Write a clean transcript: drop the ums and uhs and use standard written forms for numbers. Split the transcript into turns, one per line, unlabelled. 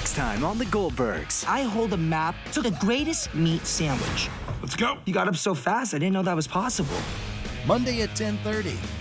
Next time on the Goldbergs.
I hold a map to the greatest meat sandwich.
Let's go.
You got up so fast, I didn't know that was possible.
Monday at 10:30